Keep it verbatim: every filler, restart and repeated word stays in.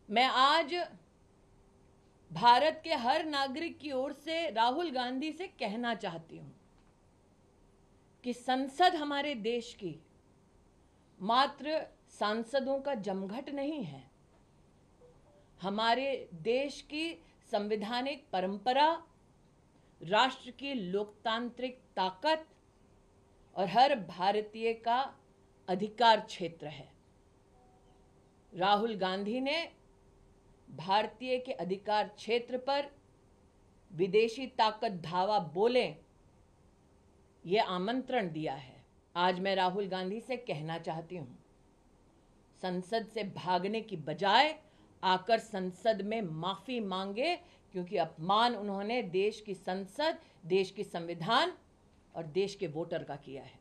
मैं आज भारत के हर नागरिक की ओर से राहुल गांधी से कहना चाहती हूं कि संसद हमारे देश की मात्र सांसदों का जमघट नहीं है। हमारे देश की संवैधानिक परंपरा, राष्ट्र की लोकतांत्रिक ताकत और हर भारतीय का अधिकार क्षेत्र है। राहुल गांधी ने भारतीय के अधिकार क्षेत्र पर विदेशी ताकत धावा बोले, ये आमंत्रण दिया है। आज मैं राहुल गांधी से कहना चाहती हूं, संसद से भागने की बजाय आकर संसद में माफी मांगे, क्योंकि अपमान उन्होंने देश की संसद, देश की संविधान और देश के वोटर का किया है।